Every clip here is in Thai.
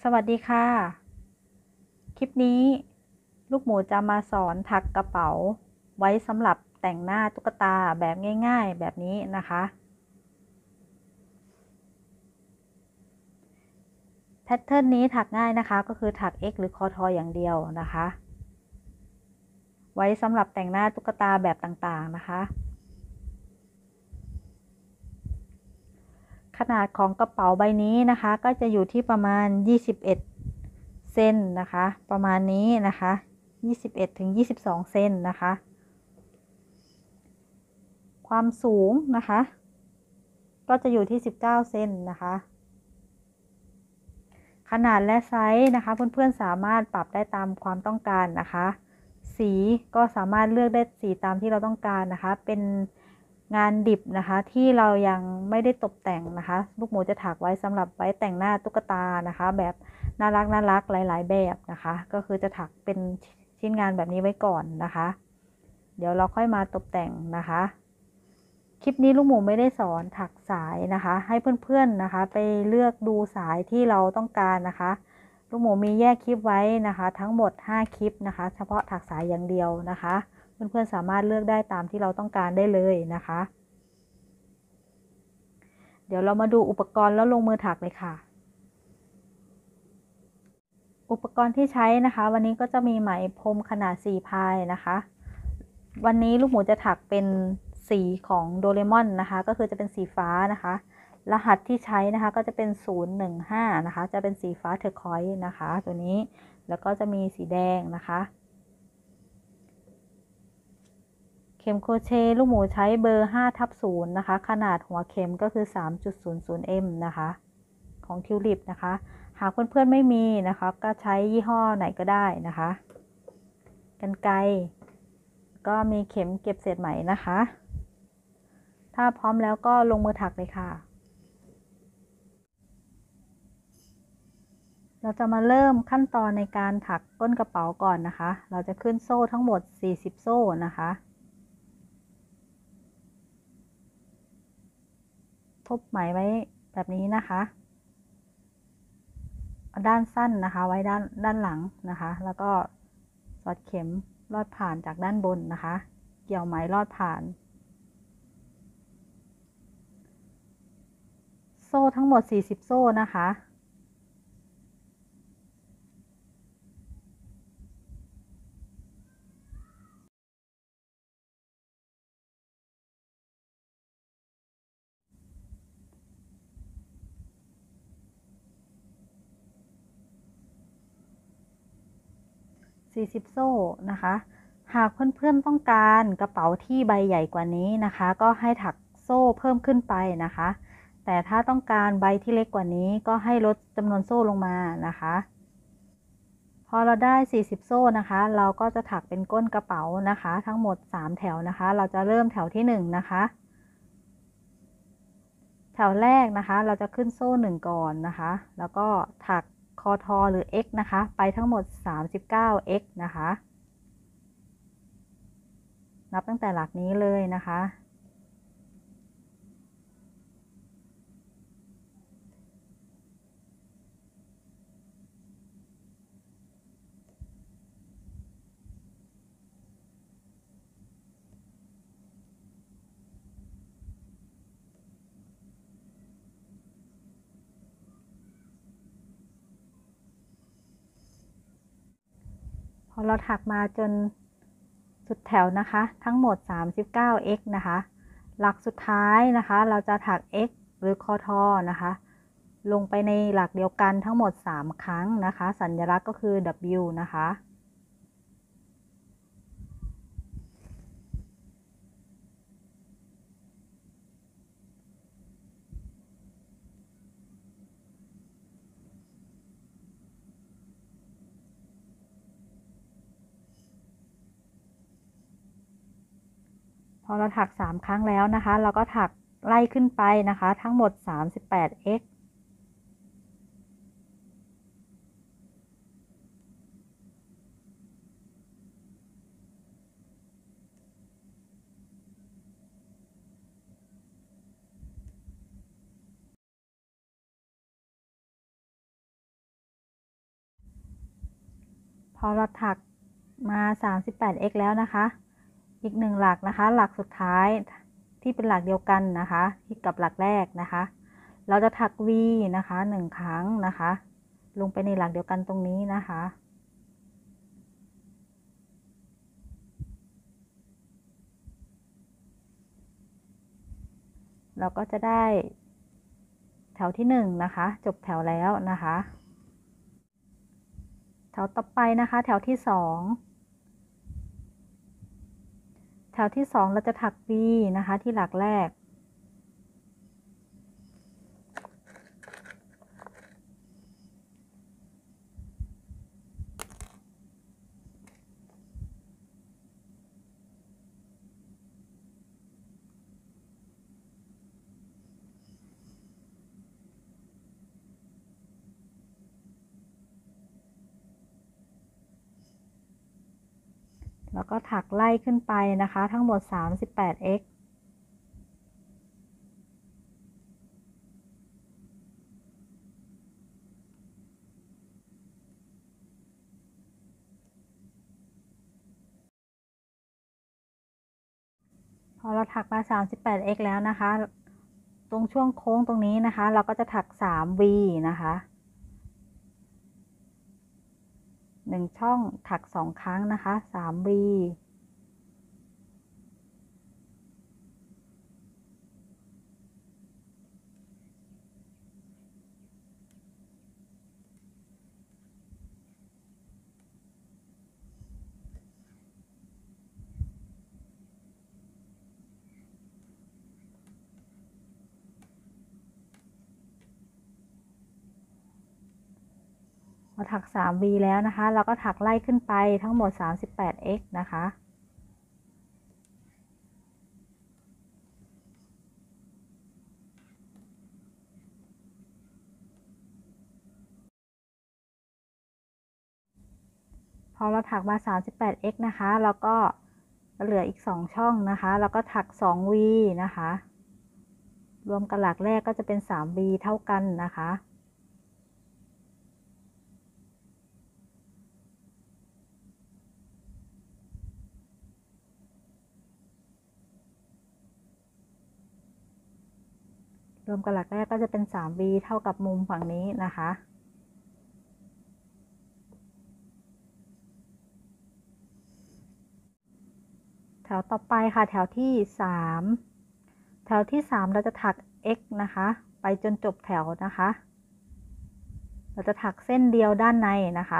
วัสดีค่ะคลิปนี้ลูกหมูจะมาสอนถักกระเป๋าไว้สำหรับแต่งหน้าตุ๊กตาแบบง่ายๆแบบนี้นะคะแพทเทิร์นนี้ถักง่ายนะคะก็คือถัก X หรือคอทออย่างเดียวนะคะไว้สำหรับแต่งหน้าตุ๊กตาแบบต่างๆนะคะขนาดของกระเป๋าใบนี้นะคะก็จะอยู่ที่ประมาณ21เซนนะคะประมาณนี้นะคะ21 ถึง 22เซนนะคะความสูงนะคะก็จะอยู่ที่19เซนนะคะขนาดและไซส์นะคะเพื่อนๆสามารถปรับได้ตามความต้องการนะคะสีก็สามารถเลือกได้สีตามที่เราต้องการนะคะเป็นงานดิบนะคะที่เรายังไม่ได้ตกแต่งนะคะลูกหมูจะถักไว้สำหรับไว้แต่งหน้าตุ๊กตานะคะแบบน่ารักหลายๆแบบนะคะก็คือจะถักเป็นชิ้นงานแบบนี้ไว้ก่อนนะคะเดี๋ยวเราค่อยมาตกแต่งนะคะคลิปนี้ลูกหมูไม่ได้สอนถักสายนะคะให้เพื่อนๆนะคะไปเลือกดูสายที่เราต้องการนะคะลูกหมูมีแยกคลิปไว้นะคะทั้งหมด5คลิปนะคะเฉพาะถักสายอย่างเดียวนะคะเพื่อนๆสามารถเลือกได้ตามที่เราต้องการได้เลยนะคะเดี๋ยวเรามาดูอุปกรณ์แล้วลงมือถักเลยค่ะอุปกรณ์ที่ใช้นะคะวันนี้ก็จะมีไหมพรมขนาด4พายนะคะวันนี้ลูกหมูจะถักเป็นสีของโดเรมอนนะคะก็คือจะเป็นสีฟ้านะคะรหัสที่ใช้นะคะก็จะเป็น015นะคะจะเป็นสีฟ้าเทอร์คอยส์นะคะตัวนี้แล้วก็จะมีสีแดงนะคะเข็มโครเชต์ลูกหมูใช้เบอร์5/0นะคะขนาดหัวเข็มก็คือ 3.00 m นะคะของทิวลิปนะคะหากเพื่อนๆไม่มีนะคะก็ใช้ยี่ห้อไหนก็ได้นะคะกรรไกรก็มีเข็มเก็บเศษไหมนะคะถ้าพร้อมแล้วก็ลงมือถักเลยค่ะเราจะมาเริ่มขั้นตอนในการถักก้นกระเป๋าก่อนนะคะเราจะขึ้นโซ่ทั้งหมด40โซ่นะคะทบไหมไว้แบบนี้นะคะด้านสั้นนะคะไว้ด้านหลังนะคะแล้วก็สอดเข็มลอดผ่านจากด้านบนนะคะเกี่ยวไหมลอดผ่านโซ่ทั้งหมด40โซ่นะคะ40โซ่นะคะหากเพื่อนๆต้องการกระเป๋าที่ใบใหญ่กว่านี้นะคะก็ให้ถักโซ่เพิ่มขึ้นไปนะคะแต่ถ้าต้องการใบที่เล็กกว่านี้ก็ให้ลดจำนวนโซ่ลงมานะคะพอเราได้40โซ่นะคะเราก็จะถักเป็นก้นกระเป๋านะคะทั้งหมด3แถวนะคะเราจะเริ่มแถวที่1นะคะแถวแรกนะคะเราจะขึ้นโซ่1ก่อนนะคะแล้วก็ถักคอทอหรือ X นะคะไปทั้งหมด39 X นะคะนับตั้งแต่หลักนี้เลยนะคะพอเราถักมาจนสุดแถวนะคะทั้งหมด39 x นะคะหลักสุดท้ายนะคะเราจะถัก x หรือคอทอนะคะลงไปในหลักเดียวกันทั้งหมด3ครั้งนะคะสัญลักษณ์ก็คือ W นะคะพอเราถัก3ครั้งแล้วนะคะเราก็ถักไล่ขึ้นไปนะคะทั้งหมด38 x พอเราถักมา 38x แล้วนะคะอีก1หลักนะคะหลักสุดท้ายที่เป็นหลักเดียวกันนะคะที่กับหลักแรกนะคะเราจะถัก V นะคะ1ครั้งนะคะลงไปในหลักเดียวกันตรงนี้นะคะเราก็จะได้แถวที่1นะคะจบแถวแล้วนะคะแถวต่อไปนะคะแถวที่2แถวที่2เราจะถัก V นะคะที่หลักแรกแล้วก็ถักไล่ขึ้นไปนะคะทั้งหมด 38x พอเราถักมา 38x แล้วนะคะตรงช่วงโค้งตรงนี้นะคะเราก็จะถัก 3v นะคะ1ช่องถัก2ครั้งนะคะ 3v พอถัก 3v แล้วนะคะเราก็ถักไล่ขึ้นไปทั้งหมด 38x นะคะพอเราถักมา 38x นะคะแล้วก็เหลืออีก2ช่องนะคะแล้วก็ถัก 2v นะคะรวมกับหลักแรกก็จะเป็น 3v เท่ากันนะคะรวมกับหลักแรกก็จะเป็น 3v เท่ากับมุมฝั่งนี้นะคะแถวต่อไปค่ะแถวที่3แถวที่3เราจะถัก x นะคะไปจนจบแถวนะคะเราจะถักเส้นเดียวด้านในนะคะ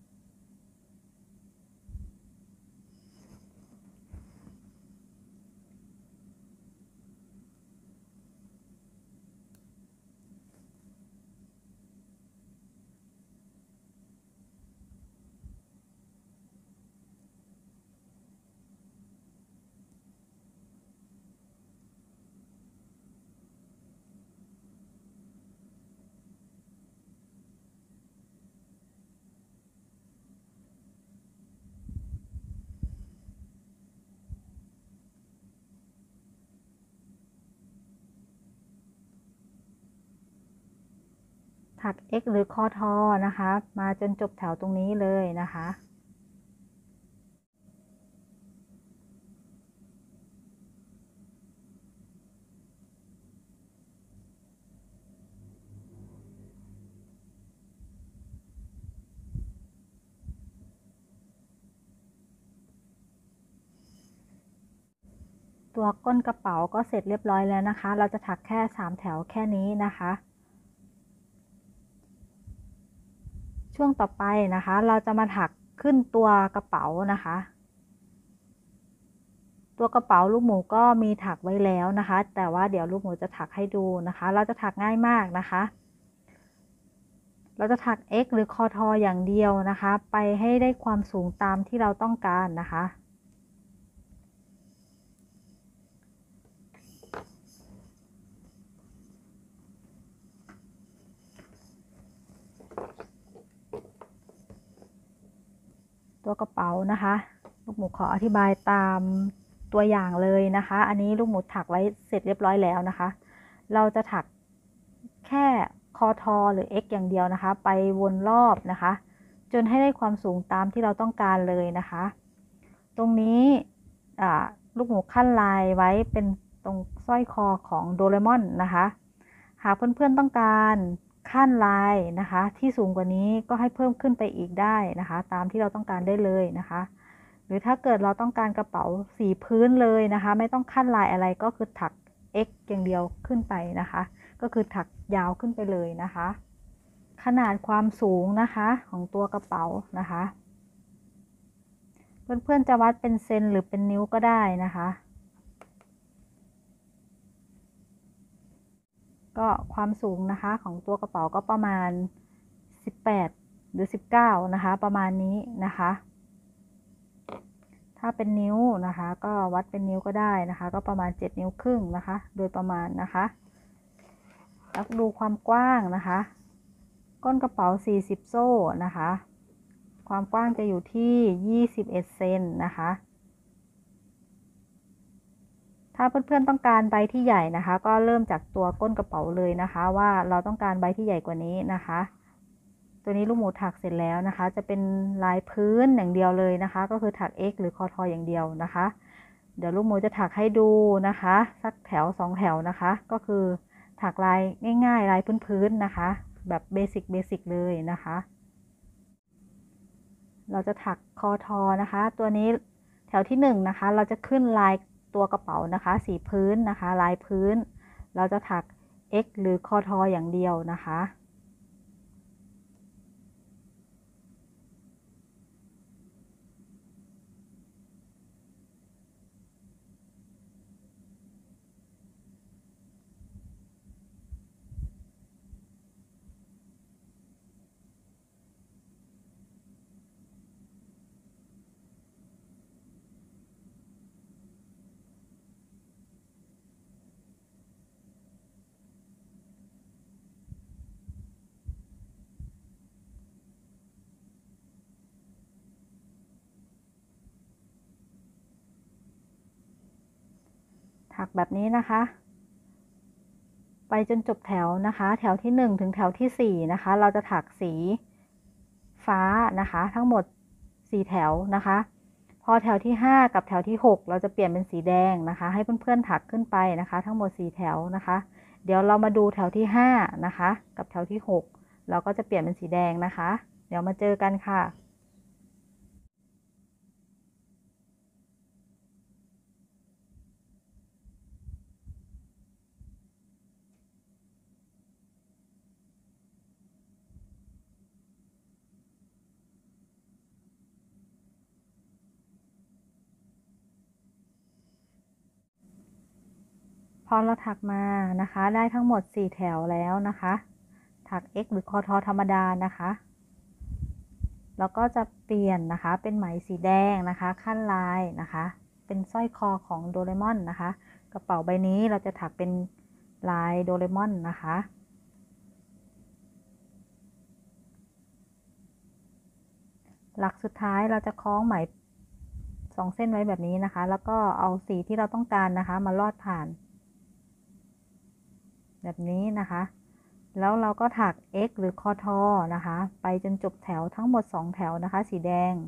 ถัก x หรือคอทอนะคะมาจนจบแถวตรงนี้เลยนะคะตัวก้นกระเป๋าก็เสร็จเรียบร้อยแล้วนะคะเราจะถักแค่3แถวแค่นี้นะคะช่วงต่อไปนะคะเราจะมาถักขึ้นตัวกระเป๋านะคะตัวกระเป๋าลูกหมูก็มีถักไว้แล้วนะคะแต่ว่าเดี๋ยวลูกหมูจะถักให้ดูนะคะเราจะถักง่ายมากนะคะเราจะถัก x หรือคอทออย่างเดียวนะคะไปให้ได้ความสูงตามที่เราต้องการนะคะตัวกระเป๋านะคะลูกหมูขออธิบายตามตัวอย่างเลยนะคะอันนี้ลูกหมูถักไว้เสร็จเรียบร้อยแล้วนะคะเราจะถักแค่คอทอหรือ x อย่างเดียวนะคะไปวนรอบนะคะจนให้ได้ความสูงตามที่เราต้องการเลยนะคะ ตรงนี้ลูกหมูขั้นลายไว้เป็นตรงสร้อยคอของโดเรมอนนะคะหากเพื่อนๆต้องการขั้นลายนะคะที่สูงกว่านี้ก็ให้เพิ่มขึ้นไปอีกได้นะคะตามที่เราต้องการได้เลยนะคะหรือถ้าเกิดเราต้องการกระเป๋าสีพื้นเลยนะคะไม่ต้องขั้นลายอะไรก็คือถัก X อย่างเดียวขึ้นไปนะคะก็คือถักยาวขึ้นไปเลยนะคะขนาดความสูงนะคะของตัวกระเป๋านะคะเพื่อนๆจะวัดเป็นเซนหรือเป็นนิ้วก็ได้นะคะก็ความสูงนะคะของตัวกระเป๋าก็ประมาณ18หรือ19นะคะประมาณนี้นะคะถ้าเป็นนิ้วนะคะก็วัดเป็นนิ้วก็ได้นะคะก็ประมาณ7 นิ้วครึ่งนะคะโดยประมาณนะคะแล้วดูความกว้างนะคะก้นกระเป๋า40โซ่นะคะความกว้างจะอยู่ที่21เซนนะคะถ้าเพื่อนๆต้องการใบที่ใหญ่นะคะก็เริ่มจากตัวก้นกระเป๋าเลยนะคะว่าเราต้องการใบที่ใหญ่กว่านี้นะคะตัวนี้ลูกหมูถักเสร็จแล้วนะคะจะเป็นลายพื้นอย่างเดียวเลยนะคะก็คือถัก X หรือคอทออย่างเดียวนะคะเดี๋ยวลูกหมูจะถักให้ดูนะคะสักแถว2แถวนะคะก็คือถักลายง่ายๆลายพื้นๆนะคะแบบเบสิกเลยนะคะเราจะถักคอทอนะคะตัวนี้แถวที่1นะคะเราจะขึ้นลายตัวกระเป๋านะคะสีพื้นนะคะลายพื้นเราจะถัก X หรือคอทออย่างเดียวนะคะถักแบบนี้นะคะไปจนจบแถวนะคะแถวที่1ถึงแถวที่4นะคะเราจะถักสีฟ้านะคะทั้งหมด4แถวนะคะพอแถวที่5กับแถวที่6เราจะเปลี่ยนเป็นสีแดงนะคะให้เพื่อนๆถักขึ้นไปนะคะทั้งหมด4แถวนะคะเดี๋ยวเรามาดูแถวที่5นะคะกับแถวที่6เราก็จะเปลี่ยนเป็นสีแดงนะคะเดี๋ยวมาเจอกันค่ะพอเราถักมานะคะได้ทั้งหมด4แถวแล้วนะคะถัก X หรือคอทอธรรมดานะคะแล้วก็จะเปลี่ยนนะคะเป็นไหมสีแดงนะคะขั้นลายนะคะเป็นสร้อยคอของโดเรมอนนะคะกระเป๋าใบนี้เราจะถักเป็นลายโดเรมอนนะคะหลักสุดท้ายเราจะคล้องไหม2เส้นไว้แบบนี้นะคะแล้วก็เอาสีที่เราต้องการนะคะมาลอดผ่านแบบนี้นะคะแล้วเราก็ถัก X หรือคอทอนะคะไปจนจบแถวทั้งหมด2แถวนะคะสีแดง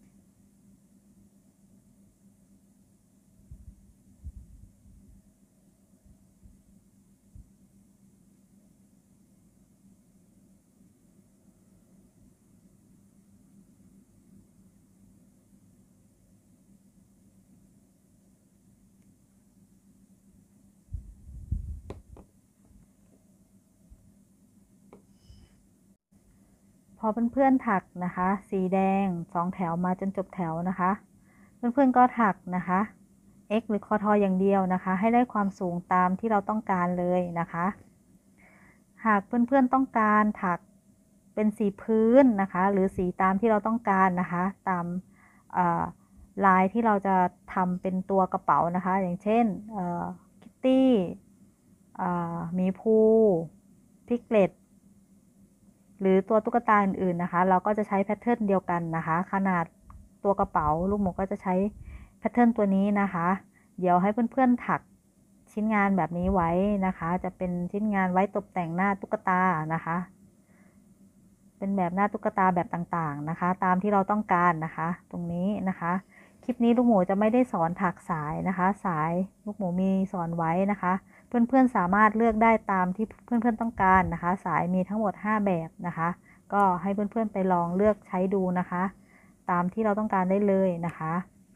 พอเพื่อนๆถักนะคะสีแดง2แถวมาจนจบแถวนะคะเพื่อนๆก็ถักนะคะ X หรือคอทออย่างเดียวนะคะให้ได้ความสูงตามที่เราต้องการเลยนะคะหากเพื่อนๆต้องการถักเป็นสีพื้นนะคะหรือสีตามที่เราต้องการนะคะตามลายที่เราจะทำเป็นตัวกระเป๋านะคะอย่างเช่นคิตตี้หมีภูพิกเลตหรือตัวตุ๊กตาอื่นๆนะคะเราก็จะใช้แพทเทิร์นเดียวกันนะคะขนาดตัวกระเป๋าลูกหมูก็จะใช้แพทเทิร์นตัวนี้นะคะเดี๋ยวให้เพื่อนๆถักชิ้นงานแบบนี้ไว้นะคะจะเป็นชิ้นงานไว้ตกแต่งหน้าตุ๊กตานะคะเป็นแบบหน้าตุ๊กตาแบบต่างๆนะคะตามที่เราต้องการนะคะตรงนี้นะคะคลิปนี้ลูกหมูจะไม่ได้สอนถักสายนะคะสายลูกหมูมีสอนไว้นะคะเพื่อนๆสามารถเลือกได้ตามที่เพื่อนๆต้องการนะคะสายมีทั้งหมด5แบบนะคะก็ให้เพื่อนๆไปลองเลือกใช้ดูนะคะตามที่เราต้องการได้เลยนะคะ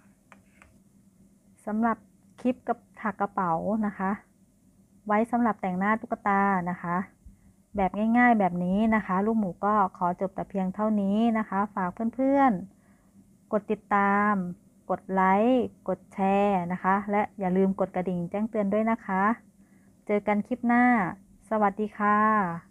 สำหรับคลิปกับถักกระเป๋านะคะไว้สำหรับแต่งหน้าตุ๊กตานะคะแบบง่ายๆแบบนี้นะคะลูกหมูก็ขอจบแต่เพียงเท่านี้นะคะฝากเพื่อนๆกดติดตามกดไลค์กดแชร์นะคะและอย่าลืมกดกระดิ่งแจ้งเตือนด้วยนะคะเจอกันคลิปหน้าสวัสดีค่ะ